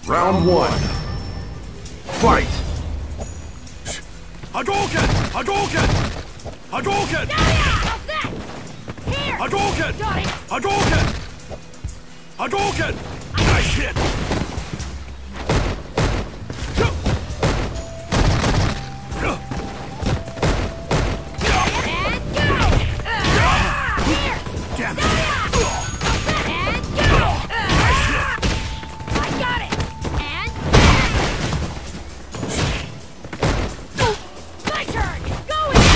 Round one. Fight! Hadouken! Hadouken! Hadouken! Here! Hadouken! Got it! Hadouken! Hadouken! Nice hit! And go! Here! Damn it! And go! I got it! And... My turn! Go and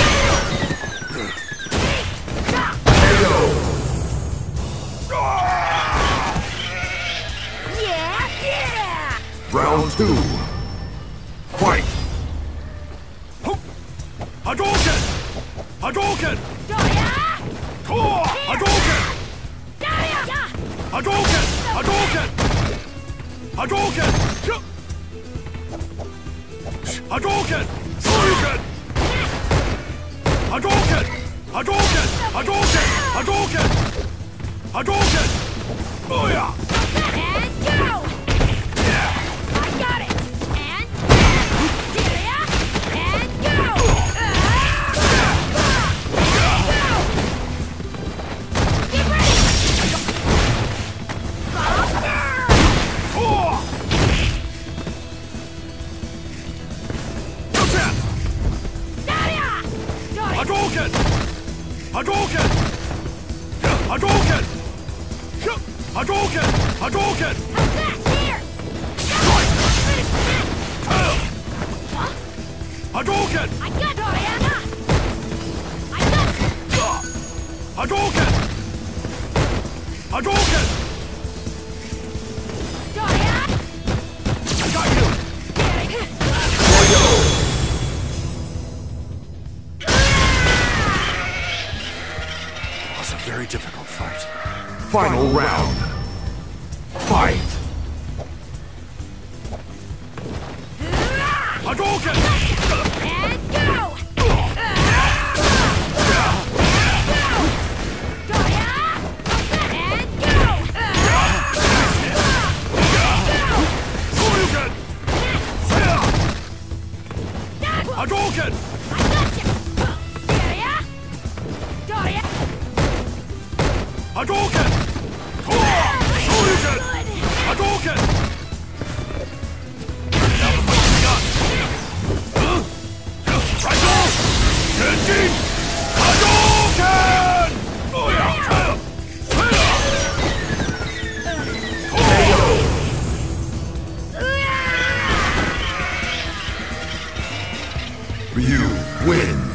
Yeah! Round two. Fight! Hadouken! Hadouken! Doya! Hadouken! Doya! Hadouken! Hadouken! Hadouken! Hadouken! Shoryuken! Hadouken! Hadouken! Hadouken! Hadouken! Hadouken! Oh yeah! And go! Yeah! I got it! And... Doya! And go! Get ready! Oh! What's that? Doya! Doya! Hadouken! Hadouken! Hadouken! Hadouken! Hadouken! How's that? Here! Huh? Hadouken! I got Doya! I got... Hadouken! Hadouken! Doya! I got you! It was a very difficult fight. Final round. Fight! Hadouken! And go! Doya! And go! Shoryuken! Hadouken! I got you! Doya! Doya! Hadouken! Shoryuken! Hadouken! Now the fight begun! RYU! Genjin! Hadouken! Oh yeah! RYU wins!